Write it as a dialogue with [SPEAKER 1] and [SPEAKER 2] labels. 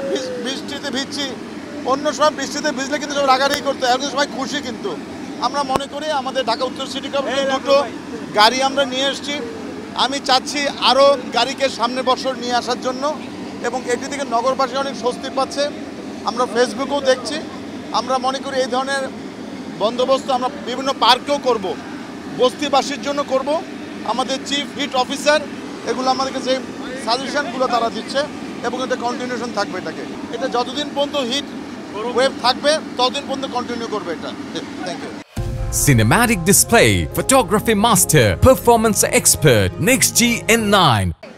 [SPEAKER 1] বৃষ্টিতে ভিজছি, অন্য সময় বৃষ্টিতে ভিজলে কিন্তু সব রাগারাগি করতে, এখন সবাই খুশি। কিন্তু আমরা মনে করি আমাদের ঢাকা উত্তর সিটি কর্পোরেশন দুটো গাড়ি আমরা নিয়ে এসেছি। আমি চাচ্ছি আরও গাড়িকে সামনের বছর নিয়ে আসার জন্য, এবং এটি থেকে নগরবাসী অনেক স্বস্তি পাচ্ছে। আমরা ফেসবুকেও দেখছি। আমরা মনে করি এই ধরনের বন্দোবস্ত আমরা বিভিন্ন পার্কেও করব, বস্তিবাসীর জন্য করব। আমাদের চিফ হিট অফিসার এগুলো আমাদেরকে যে সাজেশনগুলো তারা দিচ্ছে, এবং এটা কন্টিনিউশন থাকবে। এটা যতদিন পর্যন্ত হিট ওয়েভ থাকবে ততদিন পর্যন্ত কন্টিনিউ করবে এটা। Thank you.
[SPEAKER 2] Cinematic display, photography master, performance expert, NextG N9.